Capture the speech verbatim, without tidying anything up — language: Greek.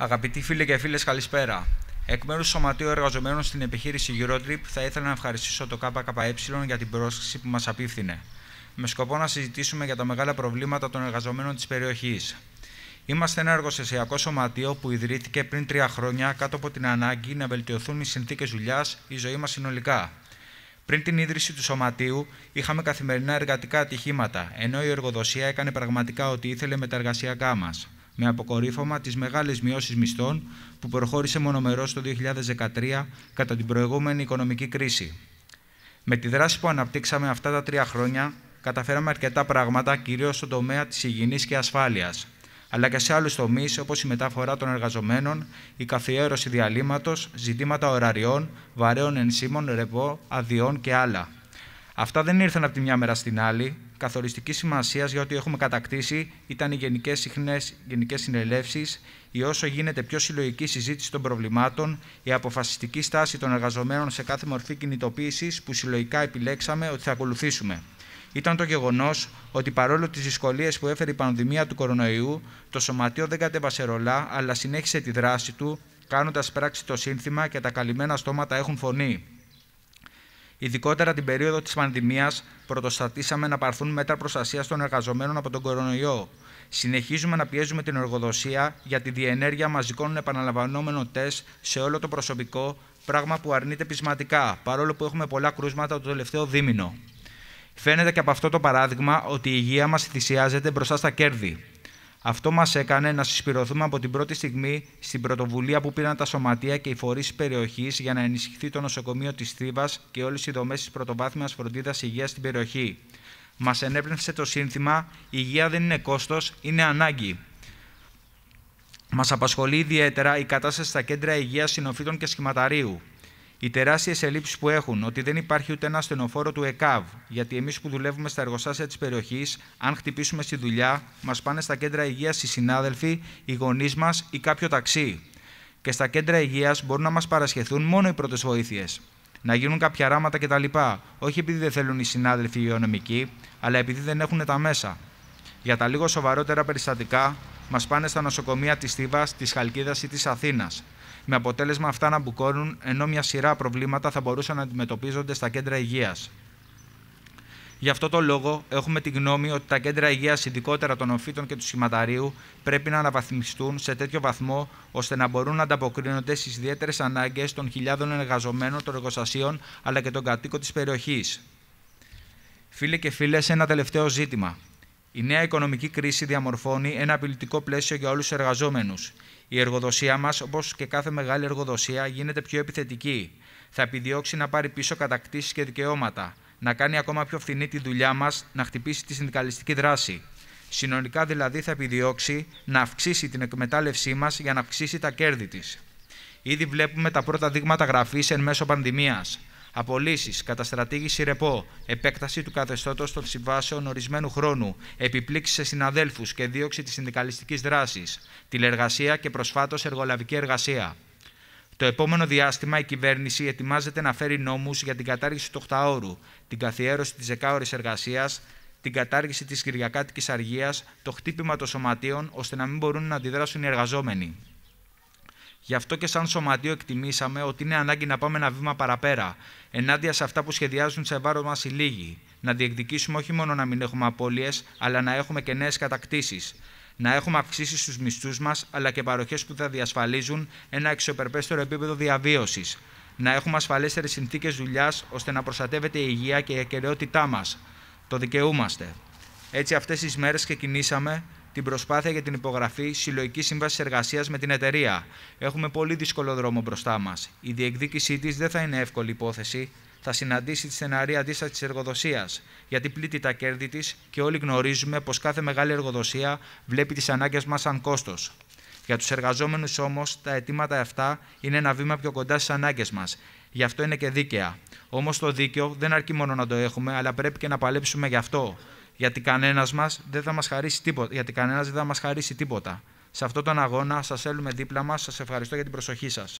Αγαπητοί φίλοι και φίλες, καλησπέρα. Εκ μέρους του Σωματείου Εργαζομένων στην επιχείρηση Eurotrip, θα ήθελα να ευχαριστήσω το ΚΚΕ για την πρόσκληση που μας απίφθινε, με σκοπό να συζητήσουμε για τα μεγάλα προβλήματα των εργαζομένων της περιοχής. Είμαστε ένα εργοστασιακό σωματείο που ιδρύθηκε πριν τρία χρόνια κάτω από την ανάγκη να βελτιωθούν οι συνθήκες δουλειάς, η ζωή μας συνολικά. Πριν την ίδρυση του σωματείου, είχαμε καθημερινά εργατικά ατυχήματα, ενώ η εργοδοσία έκανε πραγματικά ό,τι ήθελε με τα εργασιακά μας, με αποκορύφωμα τις μεγάλες μειώσεις μισθών που προχώρησε μονομερώς το δύο χιλιάδες δεκατρία κατά την προηγούμενη οικονομική κρίση. Με τη δράση που αναπτύξαμε αυτά τα τρία χρόνια, καταφέραμε αρκετά πράγματα, κυρίως στον τομέα της υγιεινής και ασφάλειας, αλλά και σε άλλους τομείς όπως η μεταφορά των εργαζομένων, η καθιέρωση διαλύματος, ζητήματα ωραριών, βαρέων ενσύμων, ρεπό, αδειών και άλλα. Αυτά δεν ήρθαν από τη μια μέρα στην άλλη. Καθοριστική σημασία για ό,τι έχουμε κατακτήσει ήταν οι γενικές, συχνές, γενικές συνελεύσεις, η όσο γίνεται πιο συλλογική συζήτηση των προβλημάτων, η αποφασιστική στάση των εργαζομένων σε κάθε μορφή κινητοποίησης που συλλογικά επιλέξαμε ότι θα ακολουθήσουμε. Ήταν το γεγονός ότι παρόλο τις δυσκολίες που έφερε η πανδημία του κορονοϊού, το Σωματείο δεν κατέβασε ρολά, αλλά συνέχισε τη δράση του, κάνοντας πράξη το σύνθημα και τα καλυμμένα στόματα έχουν φωνή. Ειδικότερα την περίοδο της πανδημίας, πρωτοστατήσαμε να πάρθουν μέτρα προστασίας των εργαζομένων από τον κορονοϊό. Συνεχίζουμε να πιέζουμε την εργοδοσία για τη διενέργεια μαζικών επαναλαμβανόμενων τεστ σε όλο το προσωπικό, πράγμα που αρνείται πεισματικά, παρόλο που έχουμε πολλά κρούσματα το τελευταίο δίμηνο. Φαίνεται και από αυτό το παράδειγμα ότι η υγεία μας θυσιάζεται μπροστά στα κέρδη. Αυτό μας έκανε να συσπηρωθούμε από την πρώτη στιγμή στην πρωτοβουλία που πήραν τα σωματεία και οι φορείς της περιοχής για να ενισχυθεί το νοσοκομείο της Θήβας και όλες οι δομές της πρωτοβάθμιας φροντίδας υγείας στην περιοχή. Μας ενέπνευσε το σύνθημα «Η υγεία δεν είναι κόστος, είναι ανάγκη». Μας απασχολεί ιδιαίτερα η κατάσταση στα κέντρα υγείας Συνοφίτων και Σχηματαρίου. Οι τεράστιες ελλείψεις που έχουν, ότι δεν υπάρχει ούτε ένα στενοφόρο του ΕΚΑΒ, γιατί εμείς που δουλεύουμε στα εργοστάσια της περιοχής, αν χτυπήσουμε στη δουλειά, μας πάνε στα κέντρα υγείας οι συνάδελφοι, οι γονείς μας ή κάποιο ταξί. Και στα κέντρα υγείας μπορούν να μας παρασχεθούν μόνο οι πρώτες βοήθειες. Να γίνουν κάποια ράματα κτλ. Όχι επειδή δεν θέλουν οι συνάδελφοι υγειονομικοί, αλλά επειδή δεν έχουν τα μέσα. Για τα λίγο σοβαρότερα περιστατικά, μας πάνε στα νοσοκομεία της Θήβας, της Χαλκίδας ή της Αθήνας, με αποτέλεσμα αυτά να μπουκώνουν, ενώ μια σειρά προβλήματα θα μπορούσαν να αντιμετωπίζονται στα κέντρα υγείας. Γι' αυτό το λόγο, έχουμε τη γνώμη ότι τα κέντρα υγείας, ειδικότερα των Οφύτων και του Σχηματαρίου, πρέπει να αναβαθμιστούν σε τέτοιο βαθμό ώστε να μπορούν να ανταποκρίνονται στις ιδιαίτερες ανάγκες των χιλιάδων εργαζομένων των εργοστασίων αλλά και των κατοίκων της περιοχής. Φίλοι και φίλες, ένα τελευταίο ζήτημα. Η νέα οικονομική κρίση διαμορφώνει ένα απειλητικό πλαίσιο για όλους τους εργαζόμενους. Η εργοδοσία μας, όπως και κάθε μεγάλη εργοδοσία, γίνεται πιο επιθετική. Θα επιδιώξει να πάρει πίσω κατακτήσεις και δικαιώματα, να κάνει ακόμα πιο φθηνή τη δουλειά μας, να χτυπήσει τη συνδικαλιστική δράση. Συνολικά δηλαδή θα επιδιώξει να αυξήσει την εκμετάλλευσή μας για να αυξήσει τα κέρδη της. Ήδη βλέπουμε τα πρώτα δείγματα γραφής εν μέσω πανδημίας. Απολύσεις, καταστρατήγηση ρεπό, επέκταση του καθεστώτος των συμβάσεων ορισμένου χρόνου, επιπλήξεις σε συναδέλφους και δίωξη της συνδικαλιστικής δράσης, τηλεργασία και προσφάτως εργολαβική εργασία. Το επόμενο διάστημα η κυβέρνηση ετοιμάζεται να φέρει νόμους για την κατάργηση του οκτάωρου, την καθιέρωση της δεκάωρης εργασίας, την κατάργηση της κυριακάτικης αργίας, το χτύπημα των σωματείων, ώστε να μην μπορούν να αντιδράσουν οι εργαζόμενοι. Γι' αυτό και σαν σωματείο εκτιμήσαμε ότι είναι ανάγκη να πάμε ένα βήμα παραπέρα, ενάντια σε αυτά που σχεδιάζουν σε βάρος μας οι λίγοι. Να διεκδικήσουμε όχι μόνο να μην έχουμε απώλειες, αλλά να έχουμε και νέες κατακτήσεις. Να έχουμε αυξήσεις στους μισθούς μας, αλλά και παροχές που θα διασφαλίζουν ένα αξιοπρεπέστερο επίπεδο διαβίωσης. Να έχουμε ασφαλέστερες συνθήκες δουλειάς, ώστε να προστατεύεται η υγεία και η ακεραιότητά μας. Το δικαιούμαστε. Έτσι, αυτές τις μέρες ξεκινήσαμε την προσπάθεια για την υπογραφή συλλογικής σύμβασης εργασίας με την εταιρεία. Έχουμε πολύ δύσκολο δρόμο μπροστά μας. Η διεκδίκησή της δεν θα είναι εύκολη υπόθεση. Θα συναντήσει τη στεναρή αντίσταση της εργοδοσίας, γιατί πλήττει τα κέρδη της και όλοι γνωρίζουμε πως κάθε μεγάλη εργοδοσία βλέπει τις ανάγκες μας σαν κόστος. Για τους εργαζόμενους όμως, τα αιτήματα αυτά είναι ένα βήμα πιο κοντά στις ανάγκες μας. Γι' αυτό είναι και δίκαια. Όμως το δίκαιο δεν αρκεί μόνο να το έχουμε, αλλά πρέπει και να παλέψουμε γι' αυτό. Γιατί κανένας μας δεν θα μας χαρίσει τίποτα. Γιατί κανένας δεν θα μας χαρίσει τίποτα. Σε αυτόν τον αγώνα σας θέλουμε δίπλα μας. Σας ευχαριστώ για την προσοχή σας.